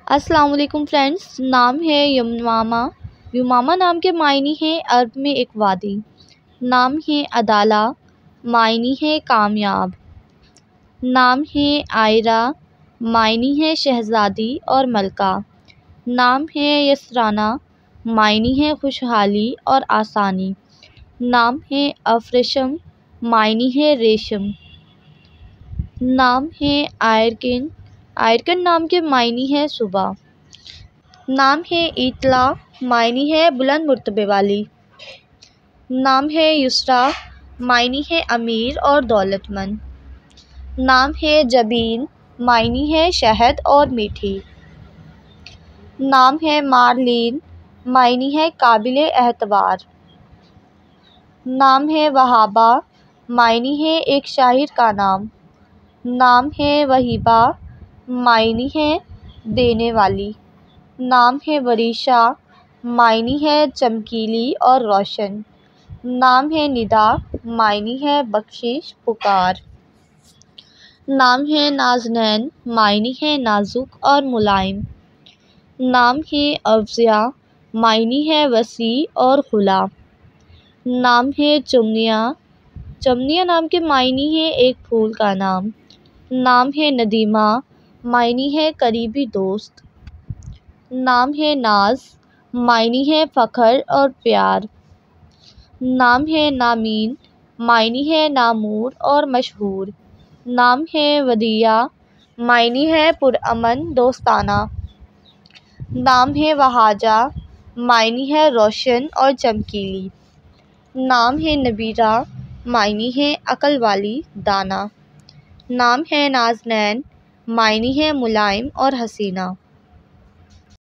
अस्सलाम वालेकुम फ्रेंड्स। नाम है यमामा। यमामा नाम के मायने हैं अरब में एक वादी। नाम है अदाला, मायने है कामयाब। नाम है आयरा, मायने है शहज़ादी और मलका। नाम है यसराना, मायने है खुशहाली और आसानी। नाम है अफरशम, मायने है रेशम। नाम है आयरकिन, आयरकिन नाम के मायने है सुबह। नाम है इतला, मायने है बुलंद मुर्तबे वाली। नाम है युसरा, मायने है अमीर और दौलतमंद। नाम है जबीन, मायने है शहद और मीठी। नाम है मारलीन, मायने है काबिले एतबार। नाम है वहाबा, मायने है एक शायर का नाम। नाम है वहीबा, मायने है देने वाली। नाम है वरीशा, मायने है चमकीली और रोशन। नाम है निदा, मायने है बख्शिश पुकार। नाम है नाज़नैन, मायने है नाजुक और मुलायम। नाम है अफ़ज़िया, मायने है वसी और खुला। नाम है चुमनिया, चमनिया नाम के मायने है एक फूल का नाम। नाम है नदीमा, मायने है करीबी दोस्त। नाम है नाज, मायने है फ़ख्र और प्यार। नाम है नामीन, मायने है नामूर और मशहूर। नाम है वदिया, मायने है पुरअमन दोस्ताना। नाम है वहाजा, मायने है रोशन और चमकीली। नाम है नबीरा, मायने है अकल वाली दाना। नाम है नाज़नैन, मायने है मुलायम और हसीना।